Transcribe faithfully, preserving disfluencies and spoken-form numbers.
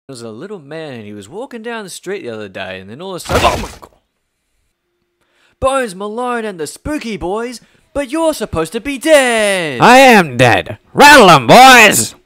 There was a little man and he was walking down the street the other day, and then all of a sudden, oh my god! Bones, Malone and the Spooky Boys, but you're supposed to be dead! I am dead. Rattle 'em, boys!